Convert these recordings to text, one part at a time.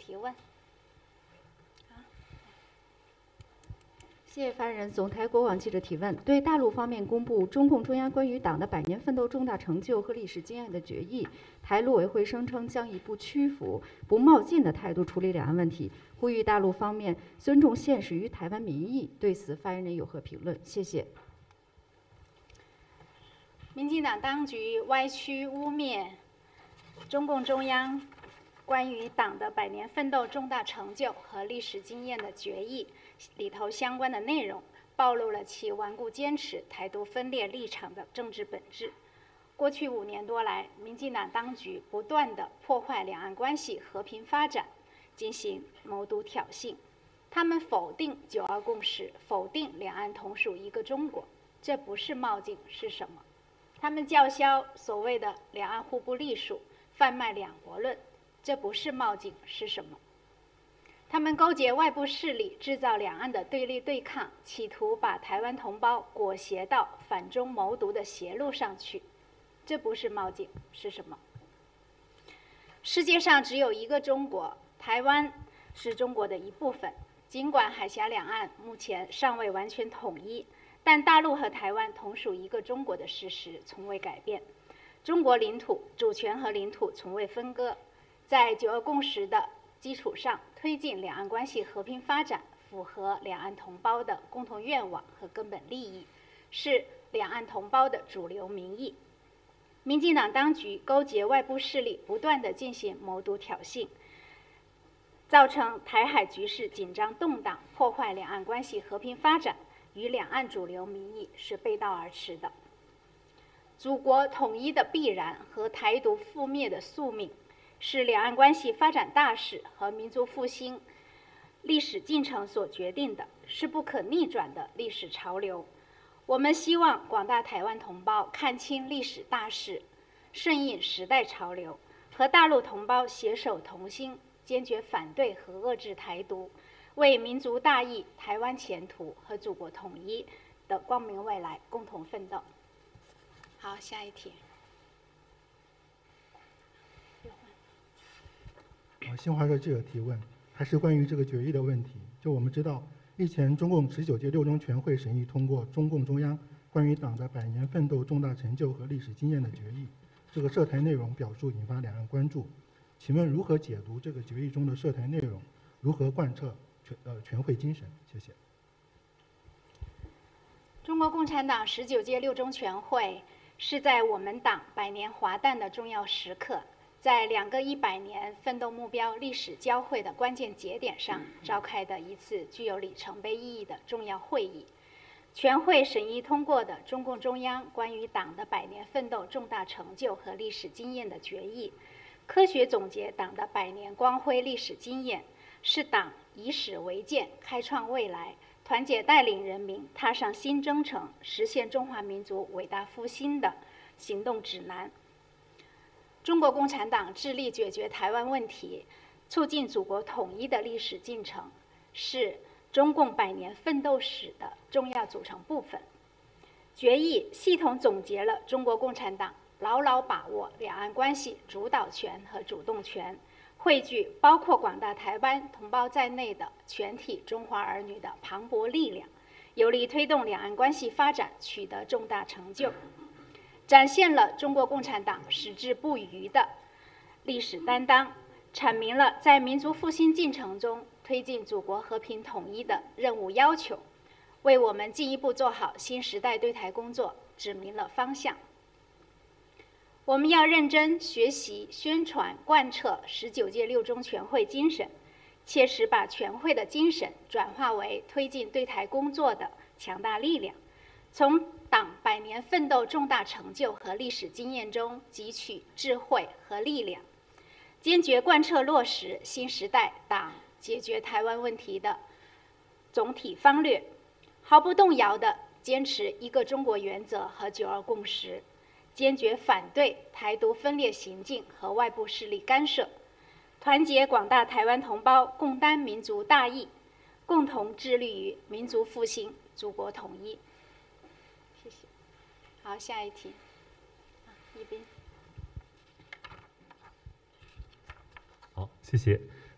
提问。 谢谢发言人。总台国网记者提问：对大陆方面公布中共中央关于党的100年奋斗重大成就和历史经验的决议，台陆委会声称将以不屈服、不冒进的态度处理两岸问题，呼吁大陆方面尊重现实与台湾民意。对此，发言人有何评论？谢谢。 民进党当局歪曲污蔑中共中央关于党的100年奋斗重大成就和历史经验的决议里头相关的内容，暴露了其顽固坚持台独分裂立场的政治本质。过去5年多来，民进党当局不断地破坏两岸关系和平发展，进行谋独挑衅。他们否定9·2共识，否定两岸同属一个中国，这不是冒进是什么？他们叫嚣所谓的两岸互不隶属，贩卖两国论，这不是冒进是什么？他们勾结外部势力，制造两岸的对立对抗，企图把台湾同胞裹挟到反中谋独的邪路上去，这不是冒进是什么？世界上只有一个中国，台湾是中国的一部分。尽管海峡两岸目前尚未完全统一，但大陆和台湾同属一个中国的事实从未改变。中国领土主权和领土从未分割，在9·2共识的基础上推进两岸关系和平发展，符合两岸同胞的共同愿望和根本利益，是两岸同胞的主流民意。民进党当局勾结外部势力，不断地进行谋独挑衅，造成台海局势紧张动荡，破坏两岸关系和平发展，与两岸主流民意是背道而驰的。祖国统一的必然和台独覆灭的宿命，是两岸关系发展大势和民族复兴历史进程所决定的，是不可逆转的历史潮流。我们希望广大台湾同胞看清历史大势，顺应时代潮流，和大陆同胞携手同心，坚决反对和遏制台独，为民族大义、台湾前途和祖国统一的光明未来共同奋斗。好，下一题。 新华社记者提问，还是关于这个决议的问题。就我们知道，日前中共19届六中全会审议通过中共中央关于党的100年奋斗重大成就和历史经验的决议，这个涉台内容表述引发两岸关注。请问如何解读这个决议中的涉台内容？如何贯彻全会精神？谢谢。 中国共产党19届六中全会是在我们党100年华诞的重要时刻，在2个100年奋斗目标历史交汇的关键节点上召开的一次具有里程碑意义的重要会议。全会审议通过的中共中央关于党的100年奋斗重大成就和历史经验的决议，科学总结党的100年光辉历史经验，是党以史为鉴，开创未来，团结带领人民踏上新征程，实现中华民族伟大复兴的行动指南。中国共产党致力解决台湾问题，促进祖国统一的历史进程，是中共100年奋斗史的重要组成部分。决议系统总结了中国共产党牢牢把握两岸关系主导权和主动权，汇聚包括广大台湾同胞在内的全体中华儿女的磅礴力量，有力推动两岸关系发展取得重大成就，展现了中国共产党矢志不渝的历史担当，阐明了在民族复兴进程中推进祖国和平统一的任务要求，为我们进一步做好新时代对台工作指明了方向。我们要认真学习、宣传、贯彻19届六中全会精神，切实把全会的精神转化为推进对台工作的强大力量，从党100年奋斗重大成就和历史经验中汲取智慧和力量，坚决贯彻落实新时代党解决台湾问题的总体方略，毫不动摇地坚持一个中国原则和9·2共识，坚决反对台独分裂行径和外部势力干涉，团结广大台湾同胞，共担民族大义，共同致力于民族复兴、祖国统一。谢谢。好，下一题。一斌。 好，谢谢。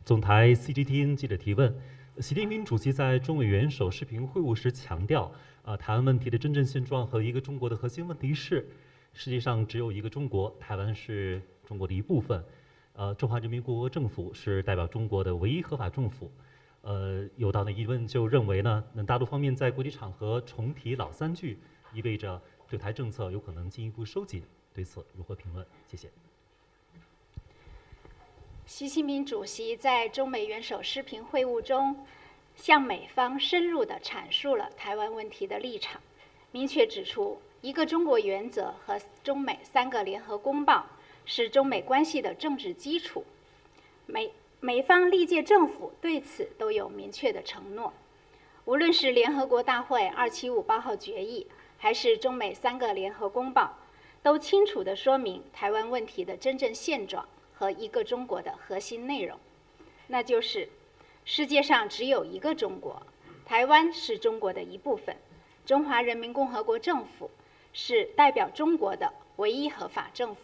总台 CGTN 记者提问：习近平主席在中美元首视频会晤时强调，台湾问题的真正现状和一个中国的核心问题是，世界上只有一个中国，台湾是中国的一部分，中华人民共和国政府是代表中国的唯一合法政府。有党的疑问就认为呢，大陆方面在国际场合重提老三句，意味着对台政策有可能进一步收紧。对此如何评论？谢谢。 习近平主席在中美元首视频会晤中，向美方深入地阐述了台湾问题的立场，明确指出一个中国原则和中美3个联合公报是中美关系的政治基础。美方历届政府对此都有明确的承诺，无论是联合国大会2758号决议，还是中美3个联合公报，都清楚地说明台湾问题的真正现状和一个中国的核心内容，那就是世界上只有一个中国，台湾是中国的一部分，中华人民共和国政府是代表中国的唯一合法政府。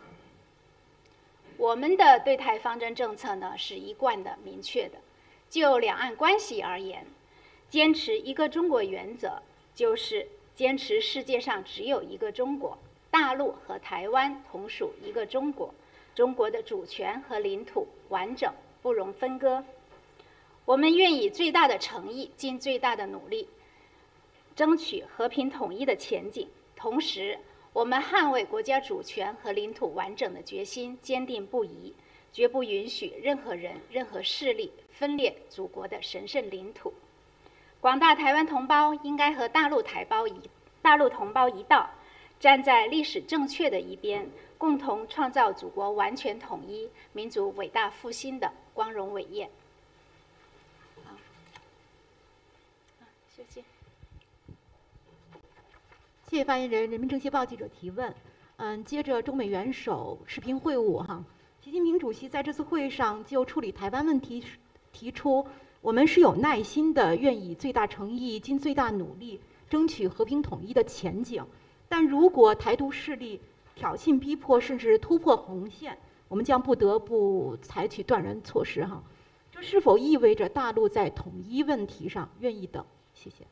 我们的对台方针政策呢是一贯的、明确的。就两岸关系而言，坚持一个中国原则，就是坚持世界上只有一个中国，大陆和台湾同属一个中国，中国的主权和领土完整，不容分割。我们愿以最大的诚意，尽最大的努力，争取和平统一的前景。同时，我们捍卫国家主权和领土完整的决心坚定不移，绝不允许任何人、任何势力分裂祖国的神圣领土。广大台湾同胞应该和大陆同胞一道，站在历史正确的一边，共同创造祖国完全统一、民族伟大复兴的光荣伟业。好，休息。 谢谢发言人。人民政协报记者提问：接着中美元首视频会晤习近平主席在这次会上就处理台湾问题提出，我们是有耐心的，愿以最大诚意、尽最大努力争取和平统一的前景。但如果台独势力挑衅、逼迫，甚至突破红线，我们将不得不采取断然措施这是否意味着大陆在统一问题上愿意等？谢谢。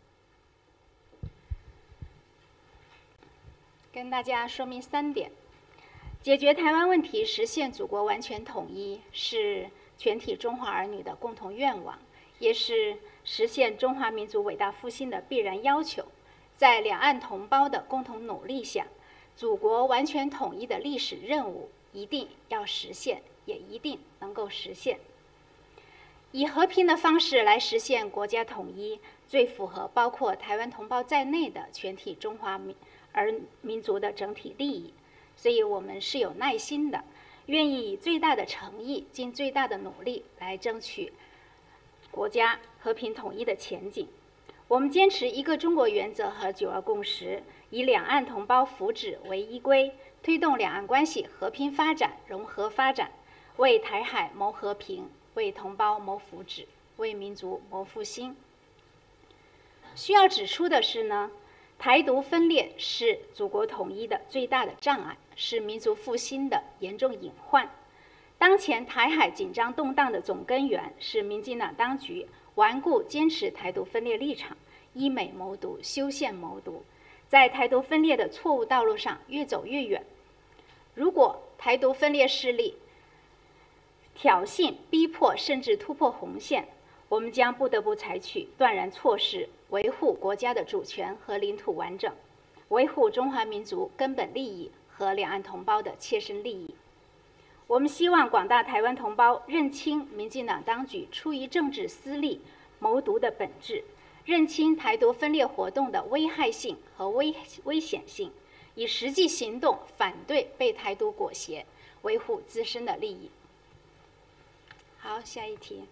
跟大家说明3点：解决台湾问题，实现祖国完全统一，是全体中华儿女的共同愿望，也是实现中华民族伟大复兴的必然要求。在两岸同胞的共同努力下，祖国完全统一的历史任务一定要实现，也一定能够实现。以和平的方式来实现国家统一，最符合包括台湾同胞在内的全体中华民族的整体利益。所以我们是有耐心的，愿意以最大的诚意，尽最大的努力来争取国家和平统一的前景。我们坚持一个中国原则和9·2共识，以两岸同胞福祉为依归，推动两岸关系和平发展、融合发展，为台海谋和平，为同胞谋福祉，为民族谋复兴。需要指出的是呢，台独分裂是祖国统一的最大的障碍，是民族复兴的严重隐患。当前台海紧张动荡的总根源是民进党当局顽固坚持台独分裂立场，依美谋独、修宪谋独，在台独分裂的错误道路上越走越远。如果台独分裂势力挑衅、逼迫，甚至突破红线，我们将不得不采取断然措施，维护国家的主权和领土完整，维护中华民族根本利益和两岸同胞的切身利益。我们希望广大台湾同胞认清民进党当局出于政治私利谋独的本质，认清台独分裂活动的危害性和危险性，以实际行动反对被台独裹挟，维护自身的利益。好，下一题。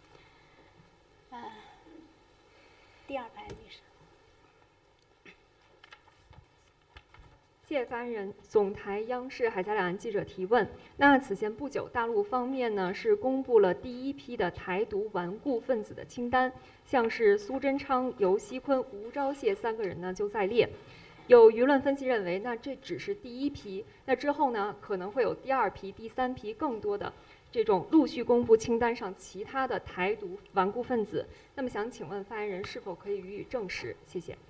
第2排女士。 谢谢发言人。总台央视海峡两岸记者提问：那此前不久，大陆方面呢是公布了第1批的台独顽固分子的清单，像是苏贞昌、游锡堃、吴钊燮3个人呢就在列。有舆论分析认为，那这只是第1批，那之后呢可能会有第2批、第3批更多的这种陆续公布清单上其他的台独顽固分子。那么想请问发言人是否可以予以证实？谢谢。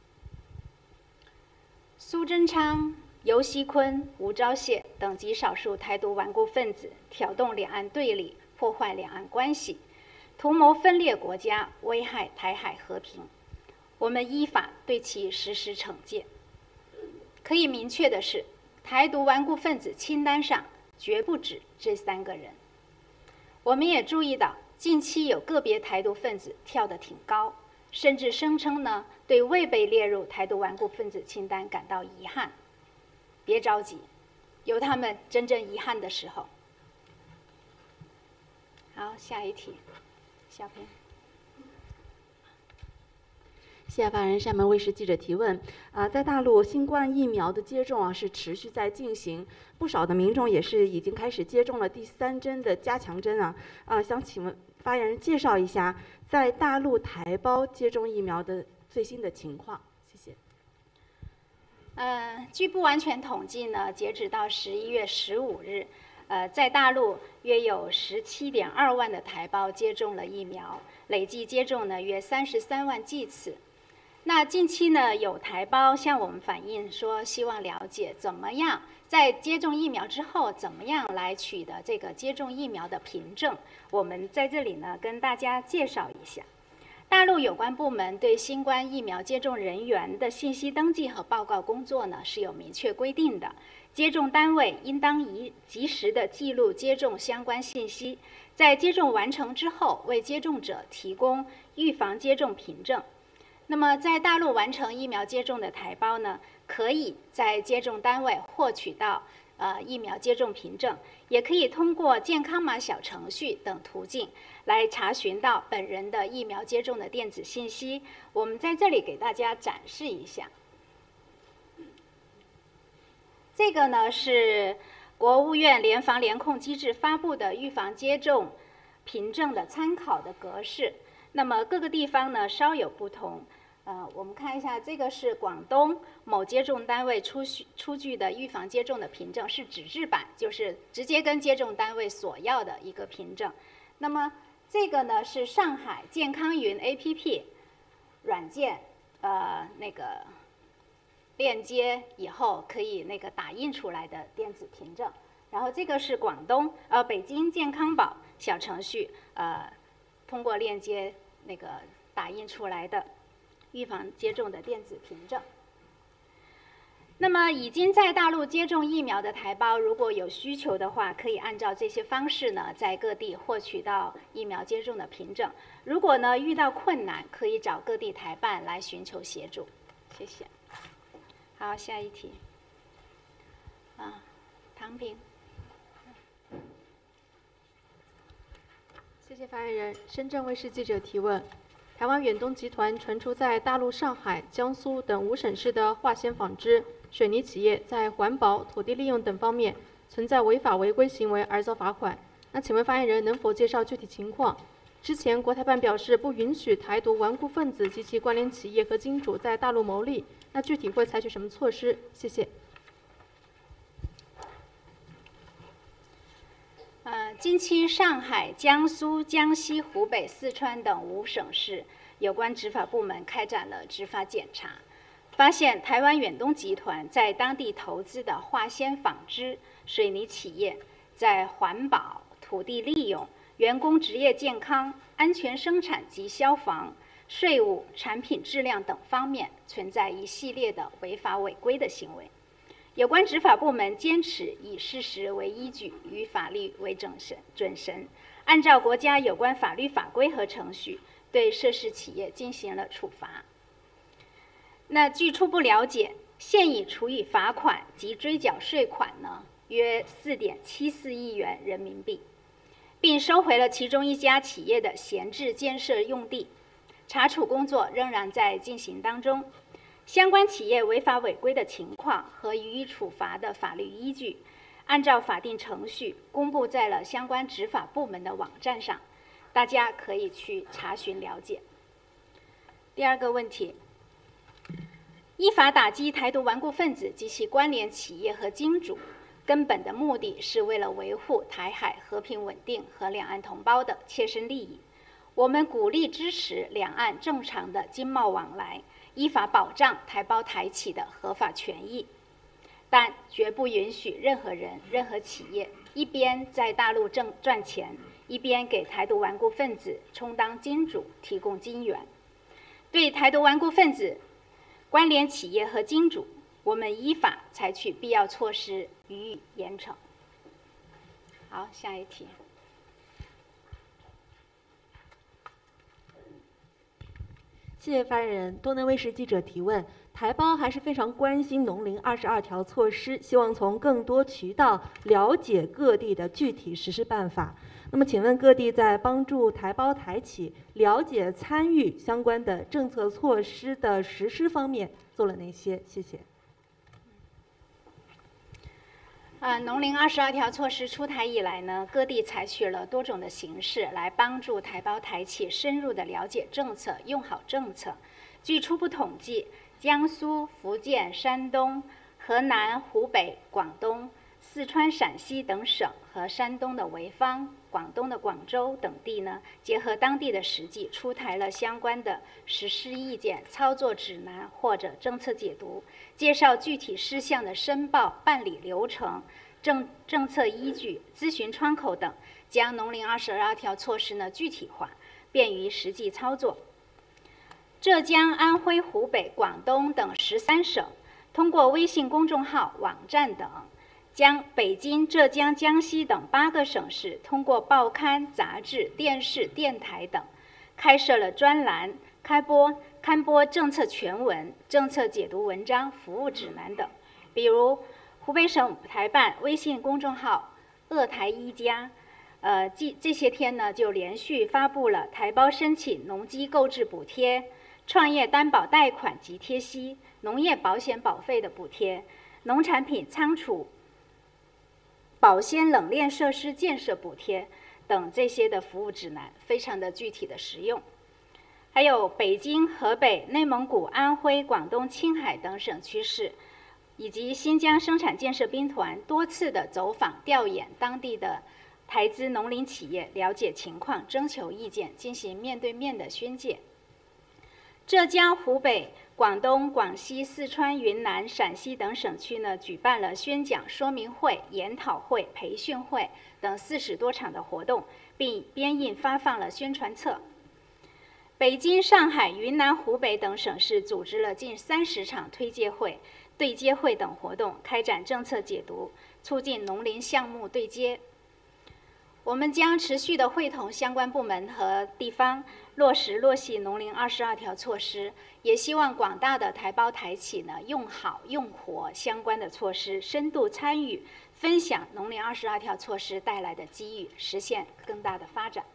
苏贞昌、游锡堃、吴钊燮等极少数台独顽固分子挑动两岸对立，破坏两岸关系，图谋分裂国家，危害台海和平。我们依法对其实施惩戒。可以明确的是，台独顽固分子清单上绝不止这3个人。我们也注意到，近期有个别台独分子跳得挺高，甚至声称呢对未被列入台独顽固分子清单感到遗憾。别着急，有他们真正遗憾的时候。好，下一题，小平。 谢谢发言人。下面卫视记者提问：在大陆新冠疫苗的接种是持续在进行，不少的民众也是已经开始接种了第3针的加强针想请问发言人介绍一下在大陆台胞接种疫苗的最新的情况。谢谢。 据不完全统计呢，截止到11月15日，在大陆约有17.2万的台胞接种了疫苗，累计接种呢约33万剂次。那近期呢，有台胞向我们反映说，希望了解怎么样在接种疫苗之后，怎么样来取得这个接种疫苗的凭证。我们在这里呢，跟大家介绍一下。大陆有关部门对新冠疫苗接种人员的信息登记和报告工作呢是有明确规定的。接种单位应当及时地记录接种相关信息，在接种完成之后，为接种者提供预防接种凭证。那么，在大陆完成疫苗接种的台胞呢，可以在接种单位获取到疫苗接种凭证，也可以通过健康码小程序等途径来查询到本人的疫苗接种的电子信息。我们在这里给大家展示一下。这个呢是国务院联防联控机制发布的预防接种凭证的参考的格式。那么各个地方呢稍有不同。我们看一下，这个是广东某接种单位出具的预防接种的凭证，是纸质版，就是直接跟接种单位索要的一个凭证。那么这个呢是上海健康云 APP 软件那个链接以后可以那个打印出来的电子凭证。然后这个是广东北京健康宝小程序通过链接那个打印出来的预防接种的电子凭证。那么已经在大陆接种疫苗的台胞，如果有需求的话，可以按照这些方式呢，在各地获取到疫苗接种的凭证。如果呢遇到困难，可以找各地台办来寻求协助。谢谢。好，下一题。唐平。 谢谢发言人。深圳卫视记者提问：台湾远东集团传出在大陆上海、江苏等5省市的化纤纺织、水泥企业在环保、土地利用等方面存在违法违规行为而遭罚款。那请问发言人能否介绍具体情况？之前国台办表示不允许台独顽固分子及其关联企业和金主在大陆牟利，那具体会采取什么措施？谢谢。 近期上海、江苏、江西、湖北、四川等5省市有关执法部门开展了执法检查，发现台湾远东集团在当地投资的化纤纺织、水泥企业在环保、土地利用、员工职业健康、安全生产及消防、税务、产品质量等方面存在一系列的违法违规的行为。有关执法部门坚持以事实为依据，以法律为准绳，按照国家有关法律法规和程序，对涉事企业进行了处罚。那据初步了解，现已处以罚款及追缴税款呢，约4.74亿元人民币，并收回了其中一家企业的闲置建设用地，查处工作仍然在进行当中。相关企业违法违规的情况和予以处罚的法律依据，按照法定程序公布在了相关执法部门的网站上，大家可以去查询了解。第二个问题，依法打击台独顽固分子及其关联企业和金主， 根本的目的是为了维护台海和平稳定和两岸同胞的切身利益。我们鼓励支持两岸正常的经贸往来，依法保障台胞台企的合法权益，但绝不允许任何人、任何企业一边在大陆赚钱，一边给台独顽固分子充当金主、提供金援。对台独顽固分子、关联企业和金主，我们依法采取必要措施予以严惩。好，下一题。 谢谢发言人。东能卫视记者提问：台胞还是非常关心农林22条措施，希望从更多渠道了解各地的具体实施办法。那么，请问各地在帮助台胞台企了解、参与相关的政策措施的实施方面做了哪些？谢谢。 农林22条措施出台以来呢，各地采取了多种的形式来帮助台胞台企深入的了解政策，用好政策。据初步统计，江苏、福建、山东、河南、湖北、广东、四川、陕西等省和山东的潍坊、广东的广州等地呢，结合当地的实际，出台了相关的实施意见、操作指南或者政策解读，介绍具体事项的申报、办理流程、政策依据、咨询窗口等，将农林22条措施呢具体化，便于实际操作。浙江、安徽、湖北、广东等13省通过微信公众号、网站等，将北京、浙江、江西等8个省市通过报刊、杂志、电视、电台等，开设了专栏，刊播政策全文、政策解读文章、服务指南等。比如，湖北省台办微信公众号“鄂台一家”，这些天呢就连续发布了台胞申请农机购置补贴、创业担保贷款及贴息、农业保险保费的补贴、农产品仓储保鲜冷链设施建设补贴等这些的服务指南，非常的具体的实用。还有北京、河北、内蒙古、安徽、广东、青海等省区市，以及新疆生产建设兵团多次的走访调研当地的台资农林企业，了解情况，征求意见，进行面对面的宣介。浙江、湖北、广东、广西、四川、云南、陕西等省区呢，举办了宣讲、说明会、研讨会、培训会等40多场的活动，并编印发放了宣传册。北京、上海、云南、湖北等省市组织了近30场推介会、对接会等活动，开展政策解读，促进农林项目对接。我们将持续的会同相关部门和地方落细农林22条措施，也希望广大的台胞台企呢用好用活相关的措施，深度参与，分享农林22条措施带来的机遇，实现更大的发展。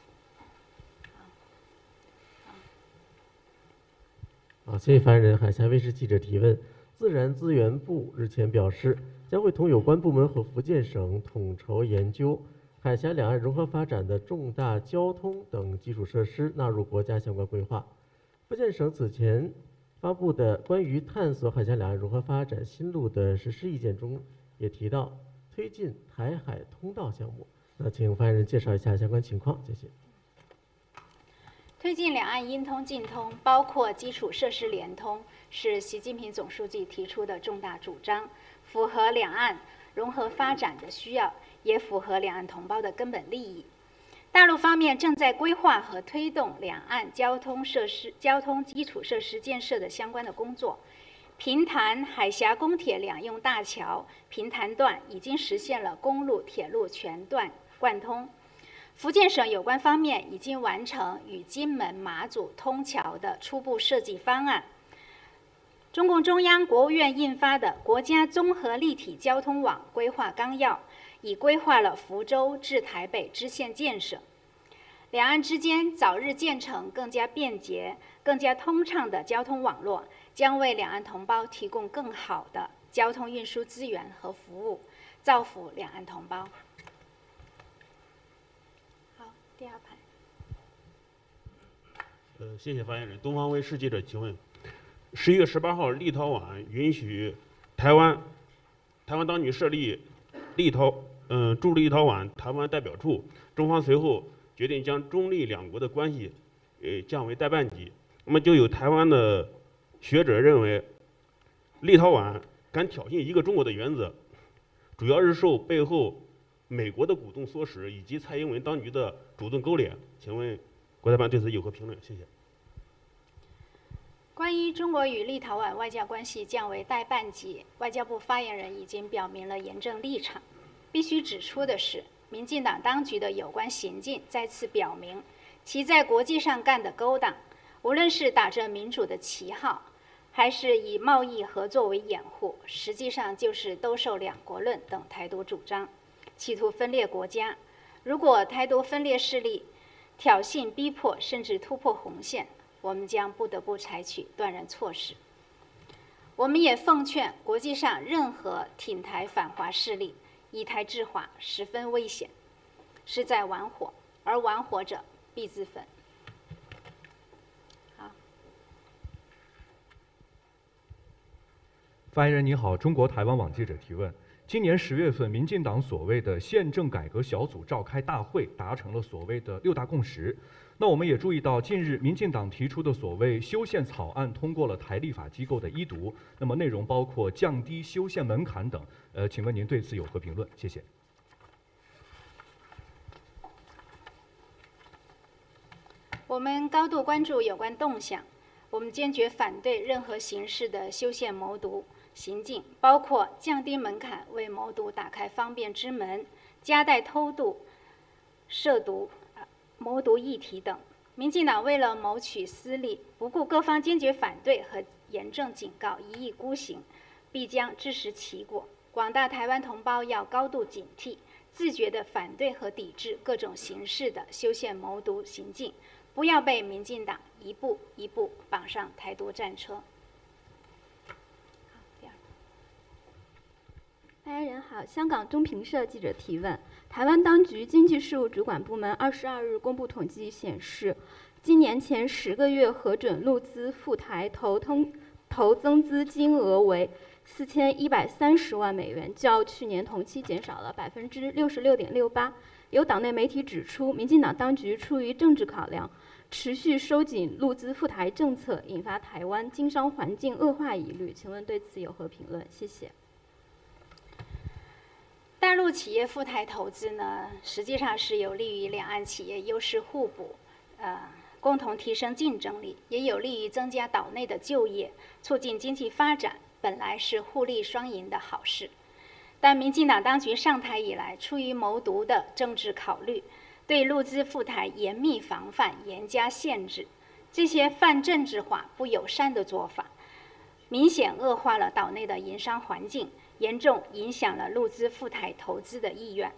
好，谢谢发言人。海峡卫视记者提问：自然资源部日前表示，将会同有关部门和福建省统筹研究海峡两岸融合发展的重大交通等基础设施纳入国家相关规划。福建省此前发布的关于探索海峡两岸融合发展新路的实施意见中也提到推进台海通道项目。那请发言人介绍一下相关情况，谢谢。 推进两岸应通尽通，包括基础设施联通，是习近平总书记提出的重大主张，符合两岸融合发展的需要，也符合两岸同胞的根本利益。大陆方面正在规划和推动两岸交通基础设施建设的相关的工作。平潭海峡公铁两用大桥平潭段已经实现了公路、铁路全段贯通。福建省有关方面已经完成与金门、马祖通桥的初步设计方案。中共中央、国务院印发的《国家综合立体交通网规划纲要》已规划了福州至台北支线建设。两岸之间早日建成更加便捷、更加通畅的交通网络，将为两岸同胞提供更好的交通运输资源和服务，造福两岸同胞。第二排。 谢谢发言人。东方卫视记者提问：11月18号，立陶宛允许台湾当局设立驻立陶宛台湾代表处，中方随后决定将中立两国的关系降为代办级。那么就有台湾的学者认为，立陶宛敢挑衅一个中国的原则，主要是受背后美国的鼓动唆使，以及蔡英文当局的主动勾连。请问国台办对此有何评论？谢谢。 关于中国与立陶宛外交关系降为代办级，外交部发言人已经表明了严正立场。必须指出的是，民进党当局的有关行径再次表明，其在国际上干的勾当，无论是打着民主的旗号，还是以贸易合作为掩护，实际上就是兜售两国论等台独主张，企图分裂国家。如果台独分裂势力挑衅、逼迫，甚至突破红线，我们将不得不采取断然措施。我们也奉劝国际上任何挺台反华势力以台制华，十分危险，是在玩火，而玩火者必自焚。好， 发言人你好，中国台湾网记者提问：今年10月份，民进党所谓的宪政改革小组召开大会，达成了所谓的6大共识。那我们也注意到，近日民进党提出的所谓修宪草案通过了台立法机构的一读，那么内容包括降低修宪门槛等。请问您对此有何评论？谢谢。 我们高度关注有关动向，我们坚决反对任何形式的修宪谋独行径，包括降低门槛为谋独打开方便之门，加大偷渡、涉独、谋独议题等。民进党为了谋取私利，不顾各方坚决反对和严正警告，一意孤行，必将自食其果。广大台湾同胞要高度警惕，自觉地反对和抵制各种形式的修宪谋独行径，不要被民进党一步一步绑上台独战车。 发言人好，香港中评社记者提问：台湾当局经济事务主管部门22日公布统计显示，今年前10个月核准陆资赴台投增资金额为4130万美元，较去年同期减少了66.68%。有党内媒体指出，民进党当局出于政治考量，持续收紧陆资赴台政策，引发台湾经商环境恶化疑虑。请问对此有何评论？谢谢。 大陆企业赴台投资呢，实际上是有利于两岸企业优势互补，共同提升竞争力，也有利于增加岛内的就业，促进经济发展，本来是互利双赢的好事。但民进党当局上台以来，出于谋独的政治考虑，对陆资赴台严密防范、严加限制，这些泛政治化、不友善的做法，明显恶化了岛内的营商环境，严重影响了陆资赴台投资的意愿。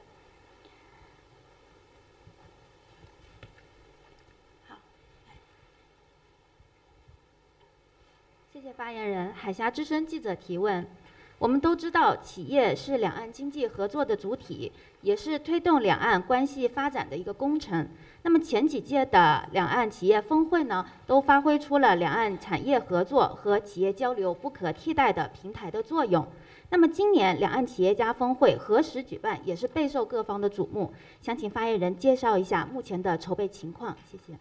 谢谢发言人。海峡之声记者提问：我们都知道，企业是两岸经济合作的主体，也是推动两岸关系发展的一个工程。那么前几届的两岸企业峰会呢，都发挥出了两岸产业合作和企业交流不可替代的平台的作用。那么今年两岸企业家峰会何时举办，也是备受各方的瞩目。想请发言人介绍一下目前的筹备情况，谢谢。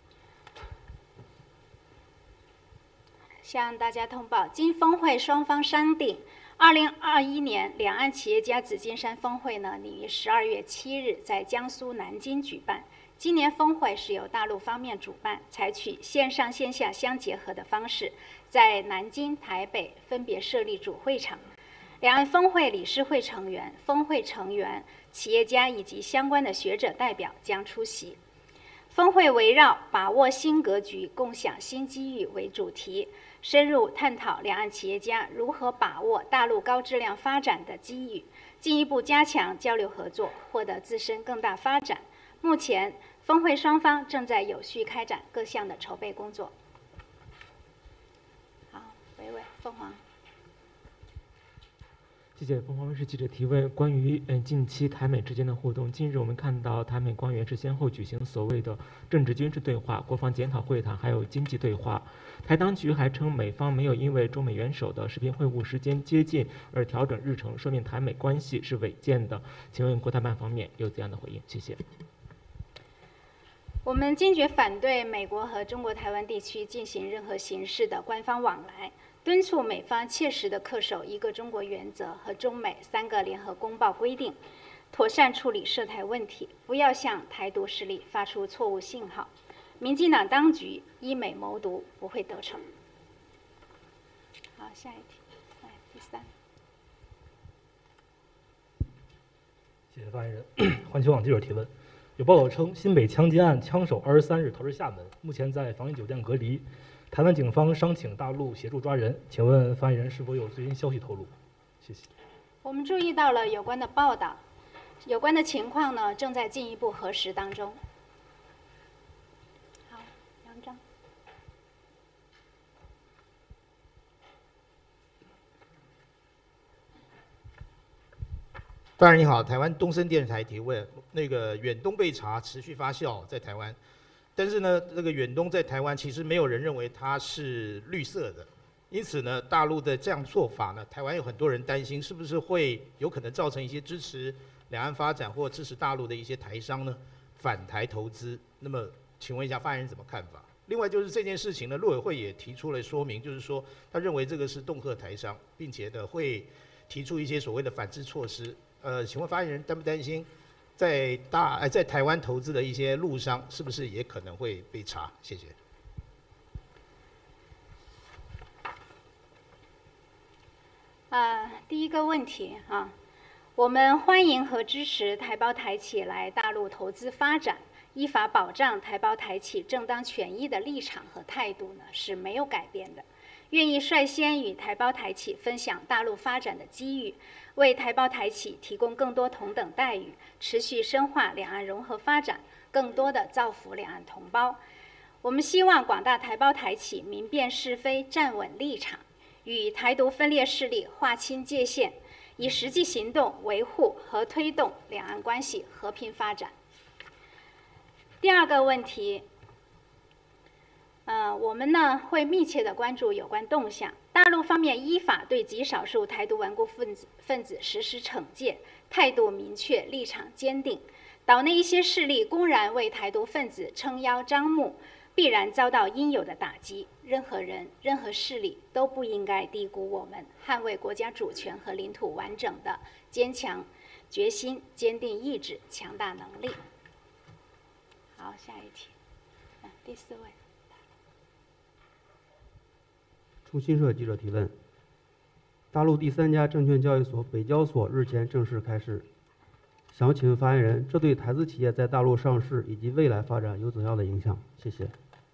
向大家通报，经峰会双方商定，2021年两岸企业家紫金山峰会呢，拟于12月7日在江苏南京举办。今年峰会是由大陆方面主办，采取线上线下相结合的方式，在南京、台北分别设立主会场。两岸峰会理事会成员、峰会成员、企业家以及相关的学者代表将出席。峰会围绕把握新格局、共享新机遇为主题，深入探讨两岸企业家如何把握大陆高质量发展的机遇，进一步加强交流合作，获得自身更大发展。目前，峰会双方正在有序开展各项的筹备工作。好，凤凰。 谢谢凤凰卫视记者提问，关于近期台美之间的互动。近日我们看到台美官员是先后举行所谓的政治军事对话、国防检讨会谈，还有经济对话。台当局还称美方没有因为中美元首的视频会晤时间接近而调整日程，说明台美关系是稳健的。请问国台办方面有怎样的回应？谢谢。 我们坚决反对美国和中国台湾地区进行任何形式的官方往来，敦促美方切实地恪守一个中国原则和中美3个联合公报规定，妥善处理涉台问题，不要向台独势力发出错误信号。民进党当局依美谋独不会得逞。好，下一题，来第3。 谢谢发言人。环球网记者提问：有报道称，新北枪击案枪手23日逃至厦门，目前在防疫酒店隔离。台湾警方商请大陆协助抓人，请问发言人是否有最新消息透露？谢谢。 我们注意到了有关的报道，有关的情况呢正在进一步核实当中。好，杨章。 发言人你好，台湾东森电视台提问：那个远东被查持续发酵在台湾，但是呢，这个远东在台湾其实没有人认为它是绿色的，因此呢，大陆的这样做法呢，台湾有很多人担心是不是会有可能造成一些支持两岸发展或支持大陆的一些台商呢反台投资。那么，请问一下发言人怎么看法？另外就是这件事情呢，陆委会也提出了说明，就是说他认为这个是恫吓台商，并且呢会提出一些所谓的反制措施。请问发言人担不担心在台湾投资的一些陆商是不是也可能会被查？谢谢。 第一个问题啊，我们欢迎和支持台胞台企来大陆投资发展，依法保障台胞台企正当权益的立场和态度呢是没有改变的。愿意率先与台胞台企分享大陆发展的机遇，为台胞台企提供更多同等待遇，持续深化两岸融合发展，更多的造福两岸同胞。我们希望广大台胞台企明辨是非，站稳立场，与台独分裂势力划清界限，以实际行动维护和推动两岸关系和平发展。第二个问题。我们呢会密切地关注有关动向。大陆方面依法对极少数台独顽固分子实施惩戒，态度明确，立场坚定。岛内一些势力公然为台独分子撑腰张目，必然遭到应有的打击。任何人、任何势力都不应该低估我们捍卫国家主权和领土完整的坚强决心、坚定意志、强大能力。好，下一题，第4位。 中新社记者提问：大陆第3家证券交易所北交所日前正式开市，想请问发言人，这对台资企业在大陆上市以及未来发展有怎样的影响？谢谢。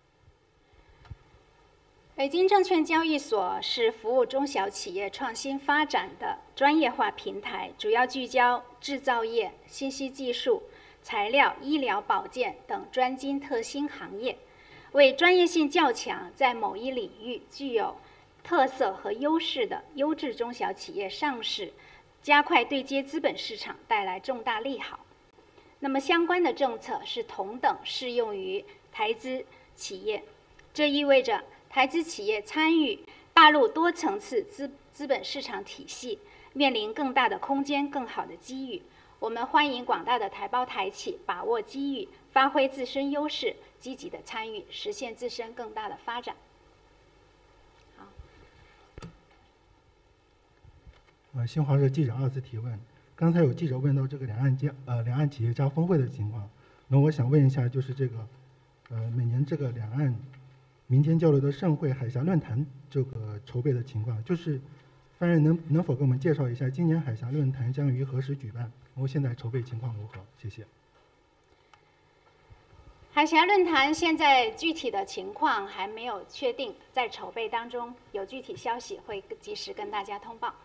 北京证券交易所是服务中小企业创新发展的专业化平台，主要聚焦制造业、信息技术、材料、医疗保健等专精特新行业，为专业性较强、在某一领域具有特色和优势的优质中小企业上市，加快对接资本市场带来重大利好。那么相关的政策是同等适用于台资企业，这意味着台资企业参与大陆多层次资本市场体系，面临更大的空间、更好的机遇。我们欢迎广大的台胞台企把握机遇，发挥自身优势，积极的参与，实现自身更大的发展。 新华社记者2次提问。刚才有记者问到这个两岸企业家峰会的情况，那我想问一下，就是这个每年这个两岸民间交流的盛会海峡论坛这个筹备的情况，就是发言人能否给我们介绍一下今年海峡论坛将于何时举办？然后现在筹备情况如何？谢谢。 海峡论坛现在具体的情况还没有确定，在筹备当中，有具体消息会及时跟大家通报。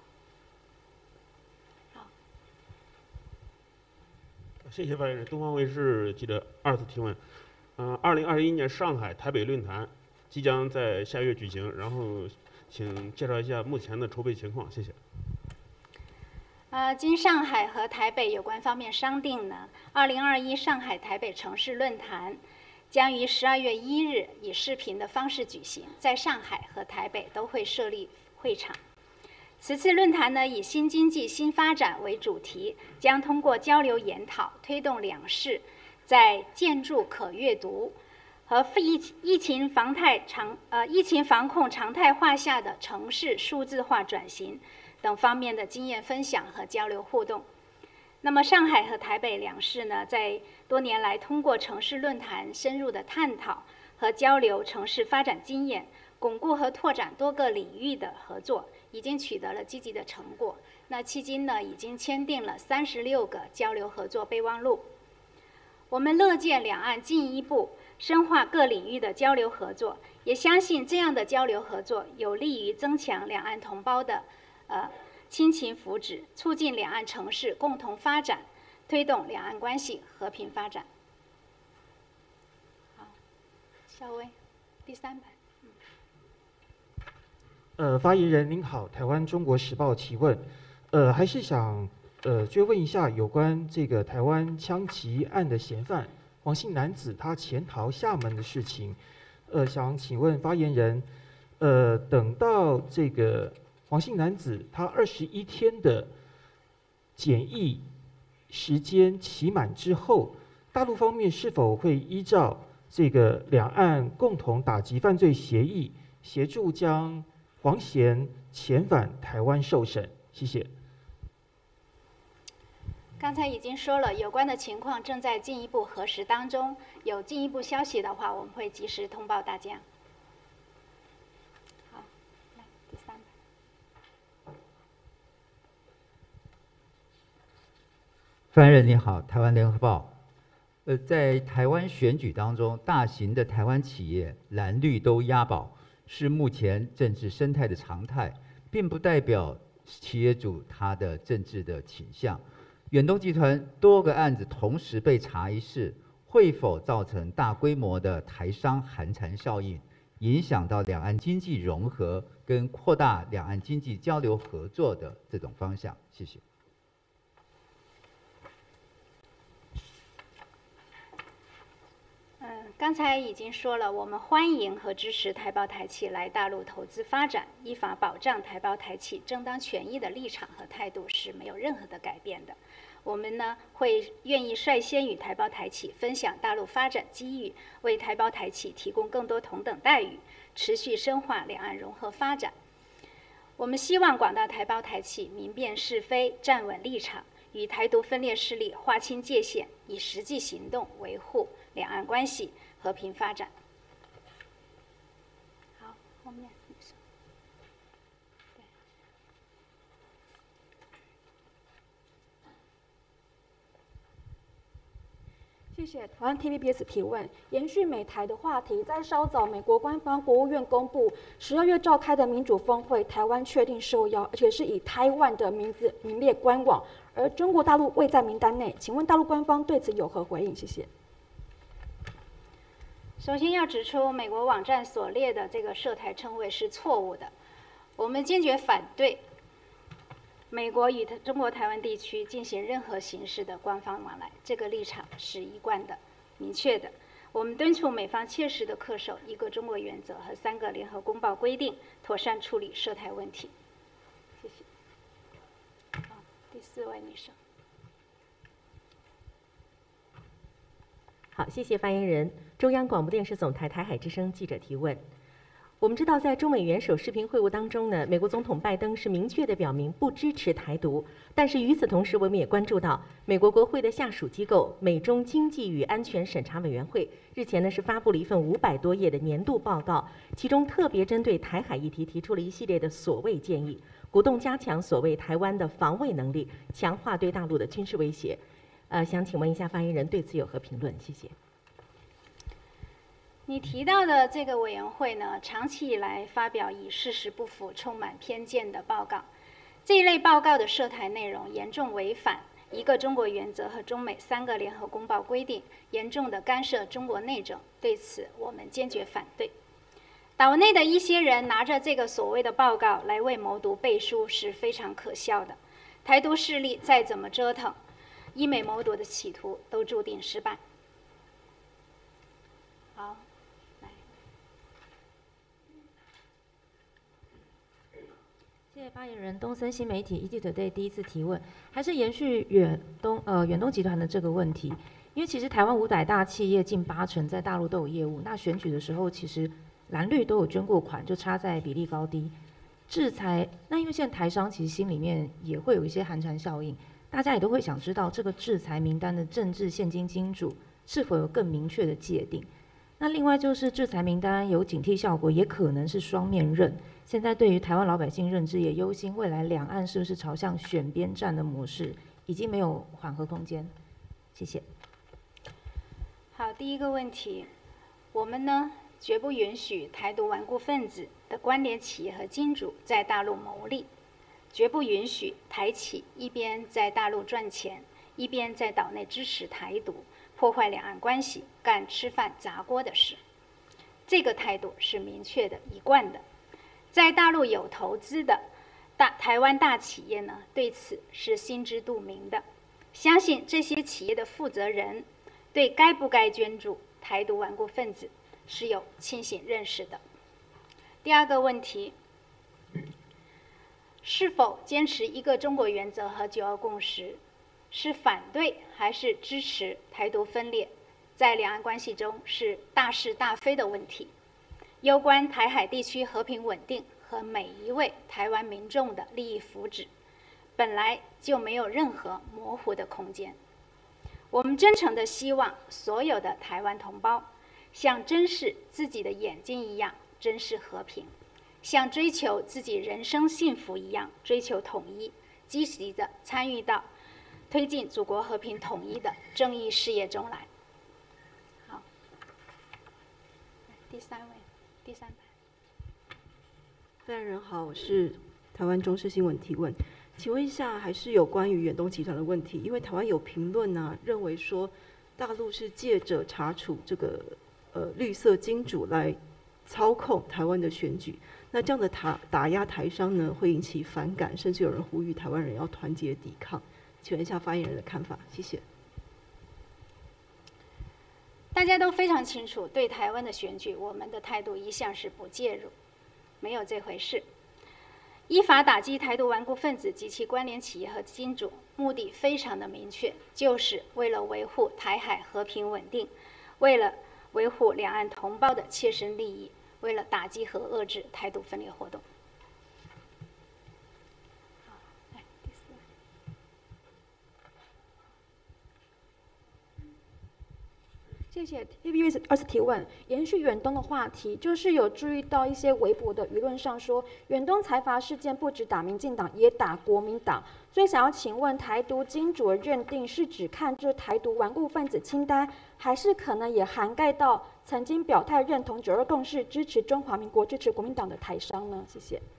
谢谢发言人。东方卫视记者2次提问。2021年上海、台北论坛即将在下月举行，然后请介绍一下目前的筹备情况，谢谢。 经上海和台北有关方面商定呢，2021上海台北城市论坛将于12月1日以视频的方式举行，在上海和台北都会设立会场。此次论坛呢，以新经济新发展为主题，将通过交流研讨，推动两市在建筑可阅读和疫情防控常态化下的城市数字化转型等方面的经验分享和交流互动。那么，上海和台北两市呢，在多年来通过城市论坛深入的探讨和交流城市发展经验，巩固和拓展多个领域的合作，已经取得了积极的成果。那迄今呢，已经签订了36个交流合作备忘录。我们乐见两岸进一步深化各领域的交流合作，也相信这样的交流合作有利于增强两岸同胞的亲情福祉，促进两岸城市共同发展，推动两岸关系和平发展。好，肖薇，第3 排。发言人您好，台湾中国时报提问，还是想追问一下有关这个台湾枪击案的嫌犯黄姓男子他潜逃厦门的事情，想请问发言人，等到这个黄姓男子他21天的检疫时间期满之后，大陆方面是否会依照这个两岸共同打击犯罪协议，协助将黄嫌遣返台湾受审？谢谢。 刚才已经说了，有关的情况正在进一步核实当中，有进一步消息的话，我们会及时通报大家。好，来第3排。 发言人您好，台湾联合报。在台湾选举当中，大型的台湾企业蓝绿都押宝，是目前政治生态的常态，并不代表企业主他的政治的倾向。远东集团多个案子同时被查一事，会否造成大规模的台商寒蝉效应，影响到两岸经济融合跟扩大两岸经济交流合作的这种方向？谢谢。 刚才已经说了，我们欢迎和支持台胞台企来大陆投资发展，依法保障台胞台企正当权益的立场和态度是没有任何的改变的。我们呢会愿意率先与台胞台企分享大陆发展机遇，为台胞台企提供更多同等待遇，持续深化两岸融合发展。我们希望广大台胞台企明辨是非，站稳立场，与台独分裂势力划清界限，以实际行动维护两岸关系和平发展。好，后面女生。 谢谢台湾 TVBS 提问。延续美台的话题，在稍早，美国官方国务院公布12月召开的民主峰会，台湾确定受邀，而且是以台湾的名字名列官网，而中国大陆未在名单内。请问大陆官方对此有何回应？谢谢。 首先要指出，美国网站所列的这个涉台称谓是错误的，我们坚决反对美国与中国台湾地区进行任何形式的官方往来，这个立场是一贯的、明确的。我们敦促美方切实地恪守一个中国原则和3个联合公报规定，妥善处理涉台问题。谢谢。好，第4位女生。 好，谢谢发言人。中央广播电视总台台海之声记者提问。我们知道，在中美元首视频会晤当中呢，美国总统拜登是明确地表明不支持台独。但是与此同时，我们也关注到，美国国会的下属机构美中经济与安全审查委员会日前呢是发布了一份500多页的年度报告，其中特别针对台海议题提出了一系列的所谓建议，鼓动加强所谓台湾的防卫能力，强化对大陆的军事威胁。想请问一下发言人对此有何评论？谢谢。 你提到的这个委员会呢，长期以来发表与事实不符、充满偏见的报告。这一类报告的涉台内容严重违反一个中国原则和中美3个联合公报规定，严重的干涉中国内政。对此，我们坚决反对。岛内的一些人拿着这个所谓的报告来为谋独背书是非常可笑的。 台独势力再怎么折腾，以美谋独的企图都注定失败。好， 谢谢发言人东森新媒体ETtoday第一次提问，还是延续远东集团的这个问题。因为其实台湾500大企业近80%在大陆都有业务，那选举的时候其实蓝绿都有捐过款，就差在比例高低。制裁，那因为现在台商其实心里面也会有一些寒蝉效应，大家也都会想知道这个制裁名单的政治现金金主是否有更明确的界定。那另外就是制裁名单有警惕效果，也可能是双面刃。现在对于台湾老百姓认知也忧心，未来两岸是不是朝向选边站的模式，已经没有缓和空间。谢谢。 好，第一个问题，我们呢绝不允许台独顽固分子的关联企业和金主在大陆牟利，绝不允许台企一边在大陆赚钱，一边在岛内支持台独，破坏两岸关系，干吃饭砸锅的事。这个态度是明确的、一贯的。在大陆有投资的台湾大企业呢，对此是心知肚明的。相信这些企业的负责人对该不该捐助台独顽固分子是有清醒认识的。第二个问题，是否坚持一个中国原则和9·2共识，是反对还是支持台独分裂，在两岸关系中是大是大非的问题，攸关台海地区和平稳定和每一位台湾民众的利益福祉，本来就没有任何模糊的空间。我们真诚地希望所有的台湾同胞像珍视自己的眼睛一样珍视和平，像追求自己人生幸福一样追求统一，积极地参与到推进祖国和平统一的正义事业中来。好，第三位，第三排。 发言人好，我是台湾中视新闻提问。请问一下，还是有关于远东集团的问题？因为台湾有评论呢，认为说大陆是借着查处这个绿色金主来操控台湾的选举。那这样的打压台商呢，会引起反感，甚至有人呼吁台湾人要团结抵抗。请问一下发言人的看法，谢谢。 大家都非常清楚，对台湾的选举，我们的态度一向是不介入，没有这回事。依法打击台独顽固分子及其关联企业和金主，目的非常的明确，就是为了维护台海和平稳定，为了维护两岸同胞的切身利益，为了打击和遏制台独分裂活动。 谢谢 TVBS 2次提问，延续远东的话题，就是有注意到一些微博的舆论上说，远东财阀事件不止打民进党，也打国民党，所以想要请问，台独金主的认定是只看这台独顽固分子清单，还是可能也涵盖到曾经表态认同9·2共识、支持中华民国、支持国民党的台商呢？谢谢。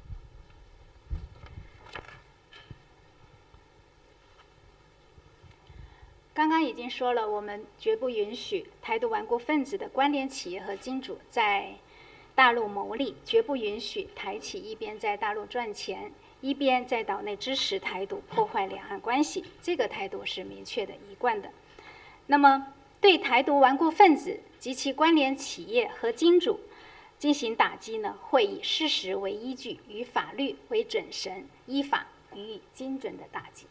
刚刚已经说了，我们绝不允许台独顽固分子的关联企业和金主在大陆牟利，绝不允许台企一边在大陆赚钱，一边在岛内支持台独，破坏两岸关系。这个态度是明确的、一贯的。那么，对台独顽固分子及其关联企业和金主进行打击呢，会以事实为依据，以法律为准绳，依法予以精准的打击。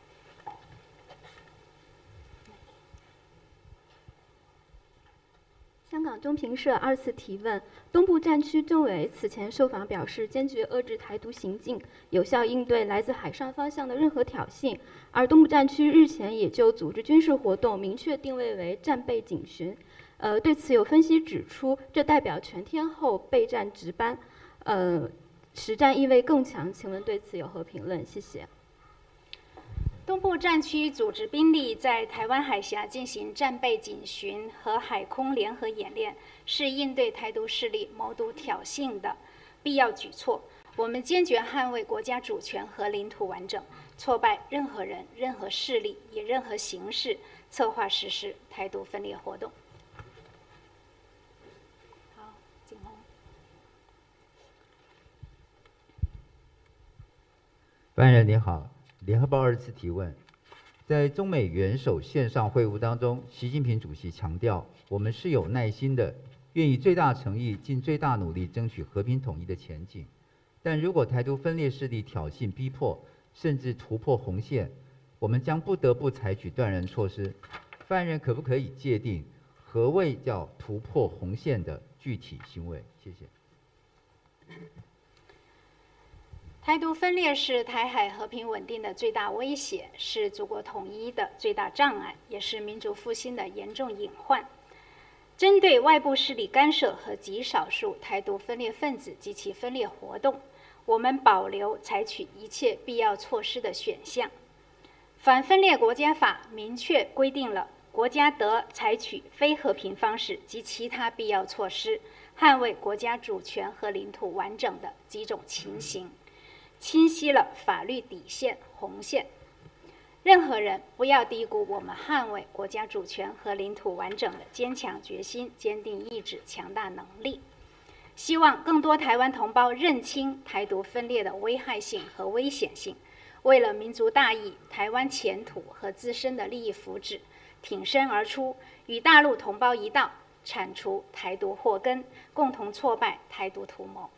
香港中评社2次提问：东部战区政委此前受访表示，坚决遏制台独行径，有效应对来自海上方向的任何挑衅。而东部战区日前也就组织军事活动明确定位为战备警巡。对此有分析指出，这代表全天候备战值班，实战意味更强。请问对此有何评论？谢谢。 东部战区组织兵力在台湾海峡进行战备警巡和海空联合演练，是应对台独势力谋独挑衅的必要举措。我们坚决捍卫国家主权和领土完整，挫败任何人、任何势力以任何形式策划实施台独分裂活动。好，景洪。 发言人您好。 联合报2次提问，在中美元首线上会晤当中，习近平主席强调，我们是有耐心的，愿以最大诚意、尽最大努力争取和平统一的前景。但如果台独分裂势力挑衅、逼迫，甚至突破红线，我们将不得不采取断然措施。发言人可不可以界定何谓叫突破红线的具体行为？谢谢。 台独分裂是台海和平稳定的最大威胁，是祖国统一的最大障碍，也是民族复兴的严重隐患。针对外部势力干涉和极少数台独分裂分子及其分裂活动，我们保留采取一切必要措施的选项。反分裂国家法明确规定了国家得采取非和平方式及其他必要措施，捍卫国家主权和领土完整的几种情形，清晰了法律底线红线。任何人不要低估我们捍卫国家主权和领土完整的坚强决心、坚定意志、强大能力。希望更多台湾同胞认清台独分裂的危害性和危险性，为了民族大义、台湾前途和自身的利益福祉，挺身而出，与大陆同胞一道，铲除台独祸根，共同挫败台独图谋。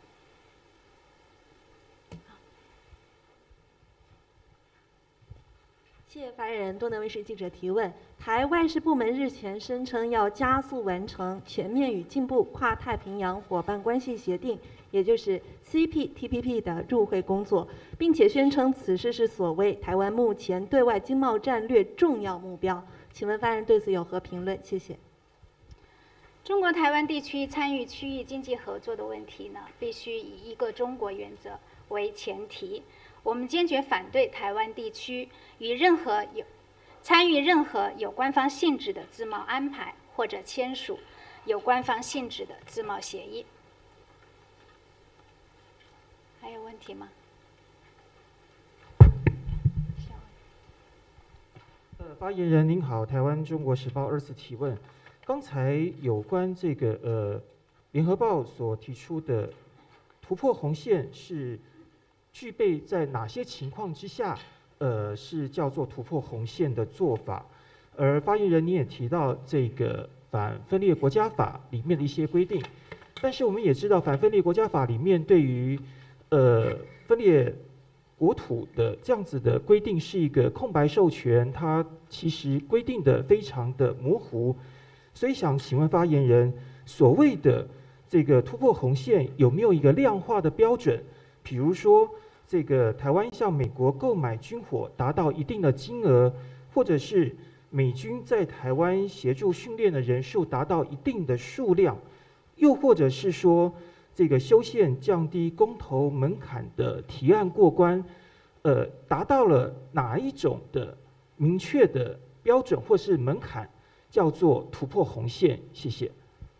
谢谢发言人。多能卫视记者提问：台外事部门日前声称要加速完成全面与进步跨太平洋伙伴关系协定，也就是 CPTPP 的入会工作，并且宣称此事是所谓台湾目前对外经贸战略重要目标。请问发言人对此有何评论？谢谢。 中国台湾地区参与区域经济合作的问题呢，必须以一个中国原则为前提。我们坚决反对台湾地区参与任何有官方性质的自贸安排，或者签署有官方性质的自贸协议。还有问题吗？ 发言人您好，台湾中国时报2次提问。刚才有关这个联合报所提出的突破红线是具备在哪些情况之下，是叫做突破红线的做法？而发言人你也提到这个反分裂国家法里面的一些规定，但是我们也知道反分裂国家法里面对于分裂国土的这样子的规定是一个空白授权，它其实规定的非常的模糊，所以想请问发言人，所谓的这个突破红线有没有一个量化的标准？比如说，这个台湾向美国购买军火达到一定的金额，或者是美军在台湾协助训练的人数达到一定的数量，又或者是说，这个修宪降低公投门槛的提案过关，达到了哪一种的明确的标准或是门槛，叫做突破红线？谢谢。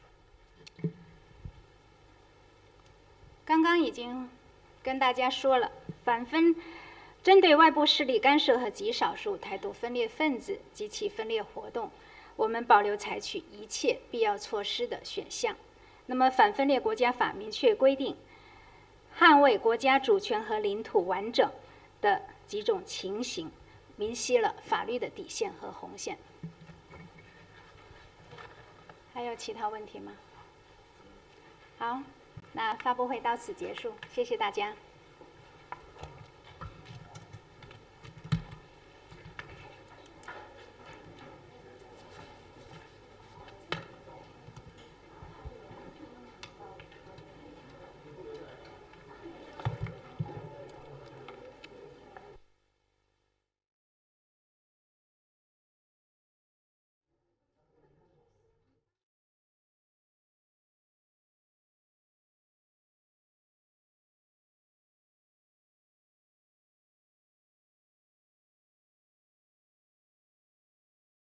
刚刚已经跟大家说了，针对外部势力干涉和极少数台独分裂分子及其分裂活动，我们保留采取一切必要措施的选项。那么反分裂国家法明确规定，捍卫国家主权和领土完整的几种情形，明晰了法律的底线和红线。还有其他问题吗？好，那发布会到此结束，谢谢大家。